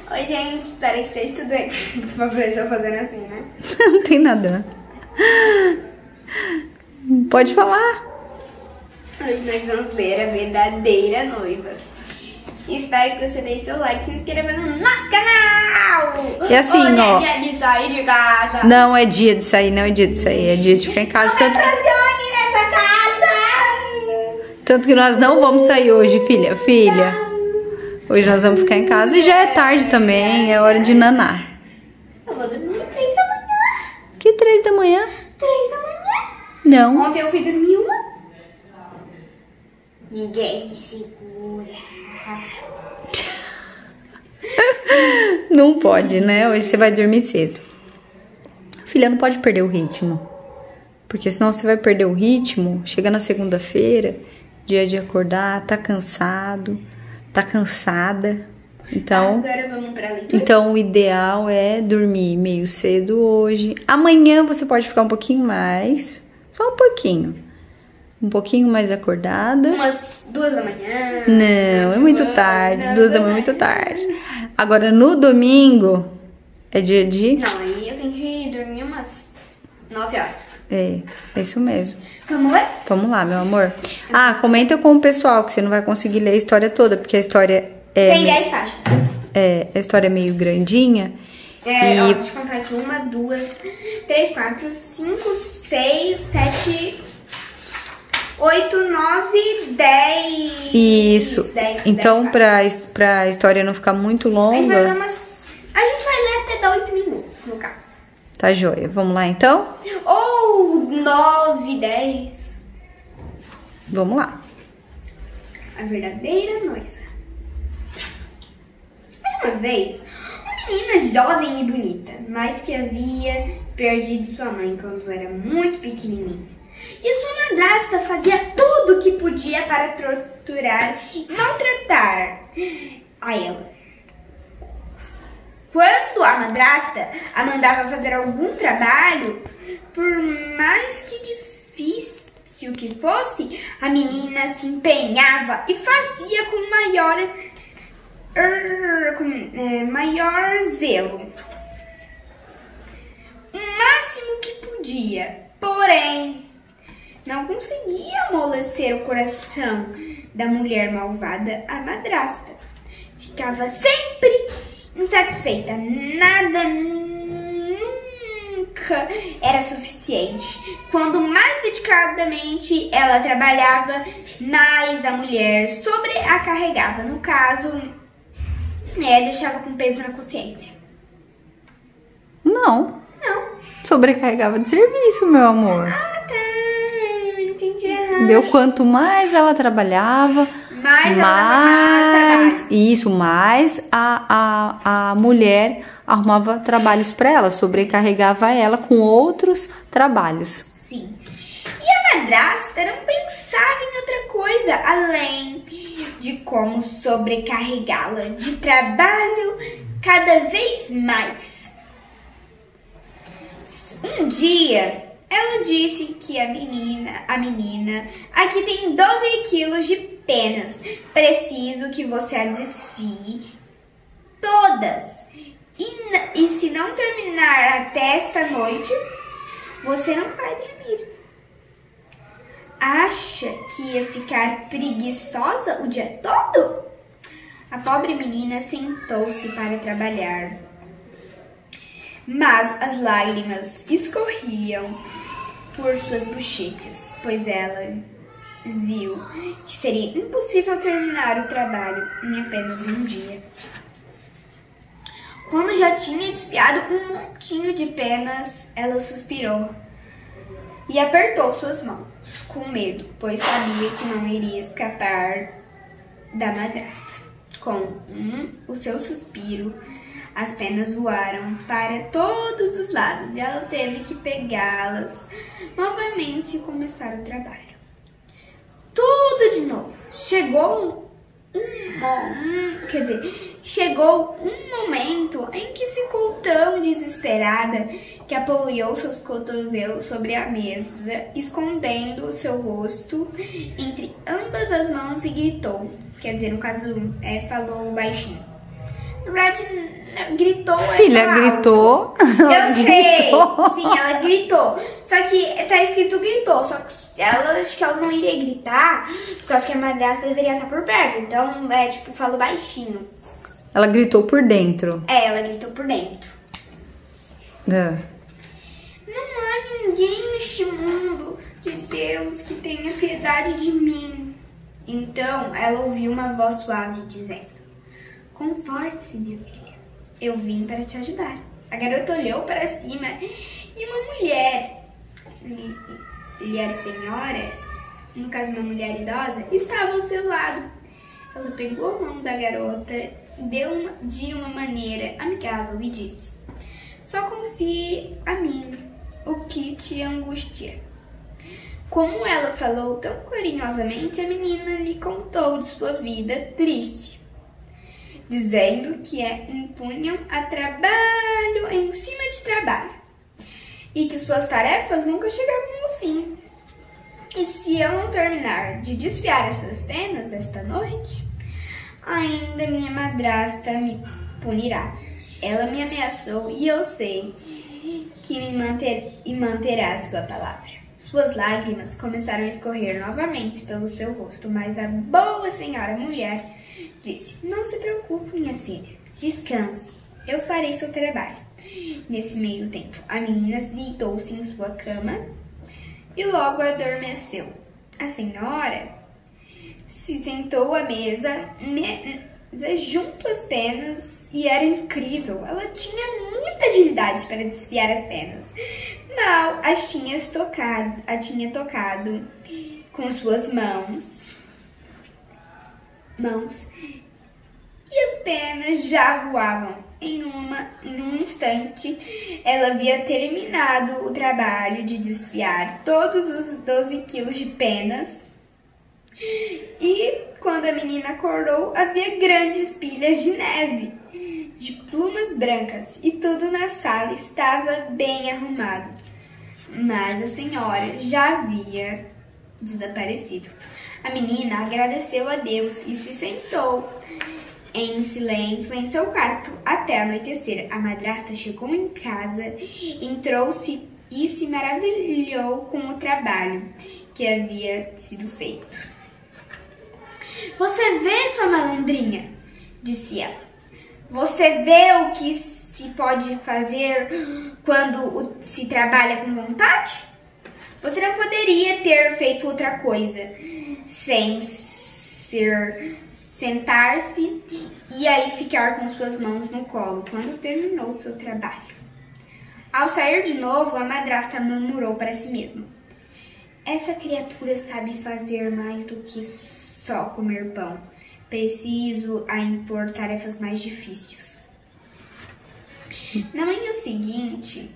Oi, gente, espero que esteja tudo bem. Por favor, eu estou fazendo assim, né? Não tem nada. Pode falar. Hoje nós vamos ler A Verdadeira Noiva. Espero que você deixe seu like e se inscreva no nosso canal. E assim, hoje ó. É dia de sair de casa. Não é dia de sair, não é dia de sair. É dia de ficar em casa. Tanto que nós não vamos sair hoje, filha. Hoje nós vamos ficar em casa e já é tarde também. É hora de nanar. Eu vou dormir 3 da manhã. Que 3 da manhã? 3 da manhã. Não. Ontem eu fui dormir 1. Ninguém me segura. Não pode, né? Hoje você vai dormir cedo. Filha, não pode perder o ritmo. Porque senão você vai perder o ritmo. Chega na segunda-feira, dia de acordar, tá cansado, tá cansada. Então, agora vamos pra leitura. Então o ideal é dormir meio cedo hoje. Amanhã você pode ficar um pouquinho mais. Só um pouquinho. Um pouquinho mais acordada. Umas 2 da manhã. Não, é muito tarde. 2 da manhã é muito tarde. Agora no domingo é dia de... Não, aí eu tenho que dormir umas 9 horas. É isso mesmo. Vamos ler? Vamos lá, meu amor. Ah, comenta com o pessoal que você não vai conseguir ler a história toda, porque a história é... Tem 10 páginas. A história é meio grandinha. Ó, deixa eu contar aqui. 1, 2, 3, 4, 5, 6, 7, 8, 9, 10. Isso. 10, então, 10 pra história não ficar muito longa... A gente vai ler até dar 8 minutos, no caso. Tá joia. Vamos lá, então? Ou 9, 10. Vamos lá. A Verdadeira Noiva. Era uma vez uma menina jovem e bonita, mas que havia perdido sua mãe quando era muito pequenininha. E sua madrasta fazia tudo o que podia para torturar e maltratar a ela. Quando a madrasta a mandava fazer algum trabalho, por mais que difícil que fosse, a menina se empenhava e fazia com maior zelo. O máximo que podia, porém, não conseguia amolecer o coração da mulher malvada, a madrasta. Ficava sempre insatisfeita. Nada nunca era suficiente. Quando mais dedicadamente ela trabalhava, mais a mulher sobrecarregava. No caso, deixava com peso na consciência. Não. Não. Sobrecarregava de serviço, meu amor. Ah, tá. Entendi errado. Deu quanto mais ela trabalhava, mais ela dava mais trabalho. Isso, mais a mulher arrumava trabalhos para ela, sobrecarregava ela com outros trabalhos. Sim. E a madrasta não pensava em outra coisa, além de como sobrecarregá-la de trabalho cada vez mais. Um dia, ela disse que a menina, aqui tem 12 quilos de penas. Preciso que você a desfie todas. E se não terminar até esta noite, você não vai dormir. Acha que ia ficar preguiçosa o dia todo? A pobre menina sentou-se para trabalhar. Mas as lágrimas escorriam por suas bochechas, pois ela viu que seria impossível terminar o trabalho em apenas um dia. Quando já tinha desfiado um montinho de penas, ela suspirou e apertou suas mãos com medo, pois sabia que não iria escapar da madrasta. Com o seu suspiro, as penas voaram para todos os lados e ela teve que pegá-las novamente e começar o trabalho. Tudo de novo. Chegou um momento em que ficou tão desesperada que apoiou seus cotovelos sobre a mesa, escondendo seu rosto entre ambas as mãos e gritou. Quer dizer, no caso, falou baixinho. Na verdade, gritou. Filha, gritou. Eu sei. Sim, ela gritou. Só que tá escrito gritou. Só que acho que ela não iria gritar, por causa que a madrasta deveria estar por perto. Então, tipo, falou baixinho. Ela gritou por dentro. Ela gritou por dentro. Ah. Não há ninguém neste mundo de Deus que tenha piedade de mim. Então, ela ouviu uma voz suave dizendo: conforte-se, minha filha. Eu vim para te ajudar. A garota olhou para cima e uma mulher, senhora, no caso uma mulher idosa, estava ao seu lado. Ela pegou a mão da garota, deu de uma maneira amigável e disse: só confie a mim o que te angustia. Como ela falou tão carinhosamente, a menina lhe contou de sua vida triste, dizendo que impunham a trabalho em cima de trabalho e que suas tarefas nunca chegavam ao fim. E se eu não terminar de desfiar essas penas esta noite, ainda minha madrasta me punirá. Ela me ameaçou e eu sei que manterá a sua palavra. Suas lágrimas começaram a escorrer novamente pelo seu rosto, mas a boa senhora mulher disse: não se preocupe, minha filha. Descanse. Eu farei seu trabalho. Nesse meio tempo, a menina deitou-se em sua cama e logo adormeceu. A senhora se sentou à mesa junto às penas e era incrível. Ela tinha muita agilidade para desfiar as penas. Mal as tinha tocado com suas mãos e as penas já voavam. Em um instante, ela havia terminado o trabalho de desfiar todos os 12 quilos de penas. E quando a menina acordou, havia grandes pilhas de neve, de plumas brancas, e tudo na sala estava bem arrumado. Mas a senhora já havia desaparecido. A menina agradeceu a Deus e se sentou em silêncio em seu quarto até anoitecer. A madrasta chegou em casa, entrou-se e se maravilhou com o trabalho que havia sido feito. Você vê, sua malandrinha? Disse ela. Você vê o que se pode fazer quando se trabalha com vontade? Você não poderia ter feito outra coisa sem ser sentar-se e aí ficar com suas mãos no colo quando terminou seu trabalho. Ao sair de novo, a madrasta murmurou para si mesma: essa criatura sabe fazer mais do que só comer pão. Preciso a impor tarefas mais difíceis. Na manhã seguinte,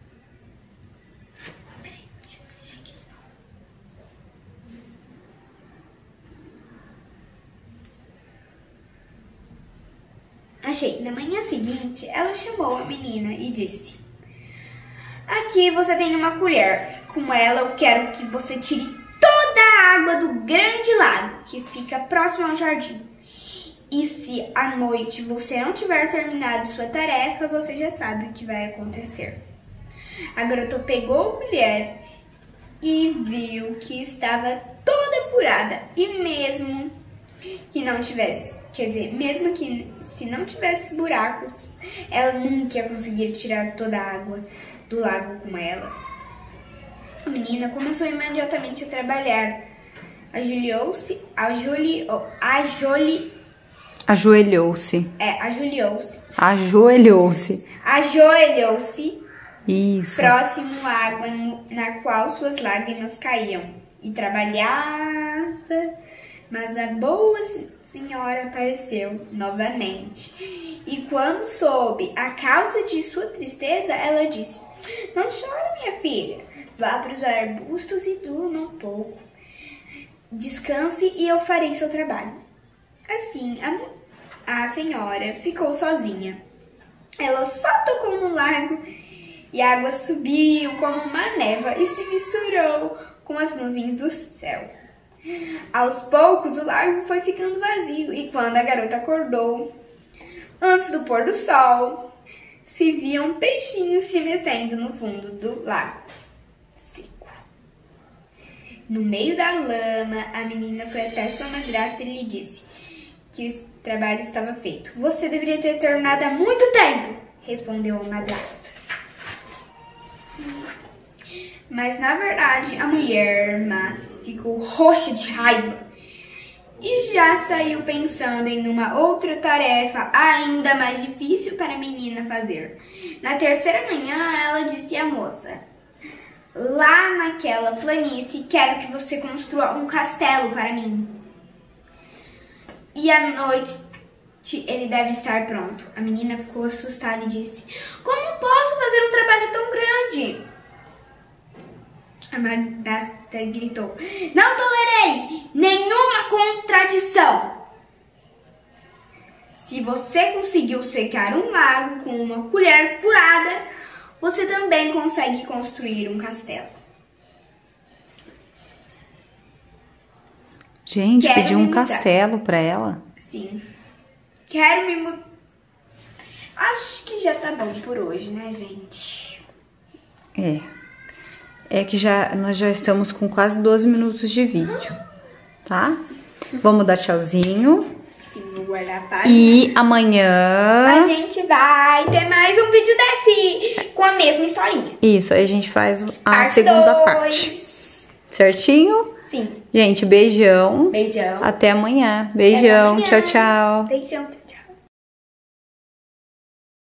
Na manhã seguinte, ela chamou a menina e disse: aqui você tem uma colher. Com ela eu quero que você tire toda a água do grande lago que fica próximo ao jardim. E se à noite você não tiver terminado sua tarefa, você já sabe o que vai acontecer. A garota pegou a colher e viu que estava toda furada. E mesmo que não tivesse, mesmo que se não tivesse buracos, ela nunca ia conseguir tirar toda a água do lago com ela. A menina começou imediatamente a trabalhar. Ajoelhou-se Isso. Próximo à água na qual suas lágrimas caíam e trabalhava, mas a boa senhora apareceu novamente. E quando soube a causa de sua tristeza, ela disse: não chore, minha filha, vá para os arbustos e durma um pouco. Descanse e eu farei seu trabalho. Assim, a senhora ficou sozinha. Ela só tocou no lago e a água subiu como uma névoa e se misturou com as nuvens do céu. Aos poucos, o lago foi ficando vazio e quando a garota acordou, Antes do pôr do sol, se viam peixinhos se mexendo no fundo do lago seco. No meio da lama, a menina foi até sua madrasta e lhe disse que o trabalho estava feito. Você deveria ter terminado há muito tempo, respondeu a madrasta. Mas, na verdade, a mulher má ficou roxa de raiva e já saiu pensando em uma outra tarefa ainda mais difícil para a menina fazer. Na terceira manhã, ela disse à moça: lá naquela planície, quero que você construa um castelo para mim. E à noite ele deve estar pronto. A menina ficou assustada e disse: como posso fazer um trabalho tão grande? A madrasta gritou: não tolerei nenhuma contradição. Se você conseguiu secar um lago com uma colher furada, você também consegue construir um castelo. Gente, pediu um castelo pra ela. Sim. Quero me mudar. Acho que já tá bom por hoje, né, gente? É que nós já estamos com quase 12 minutos de vídeo, tá? Vamos dar tchauzinho. Sim, vou guardar a página. E amanhã a gente vai ter mais um vídeo desse com a mesma historinha. Isso, aí a gente faz a Parte segunda 2. parte. Certinho? Sim. Gente, beijão. Beijão. Até amanhã. Beijão. Até amanhã. Tchau, tchau. Beijão.